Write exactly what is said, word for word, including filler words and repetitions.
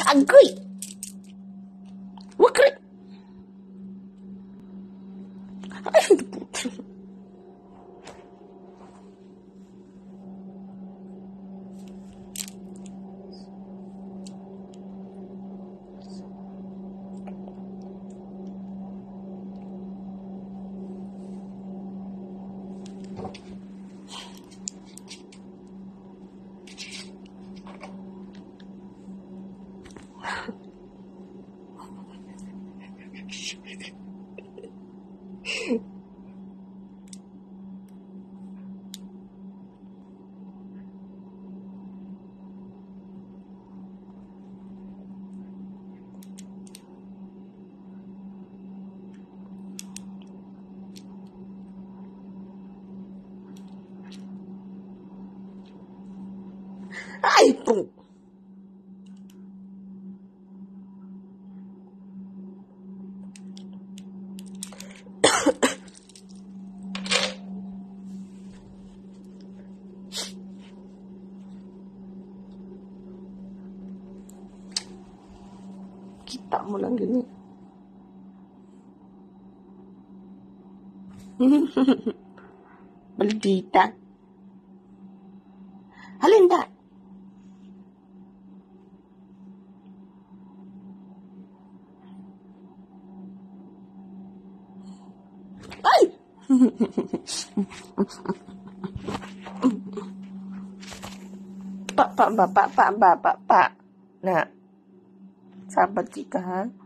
Agoy! Wakri! Ay, puto. Ay, po. Kita mo lang gini. Maldita. Halinda. Ay! Pa, pa, pa, pa, pa, pa, pa, pa. Na. Sabat ka, ha?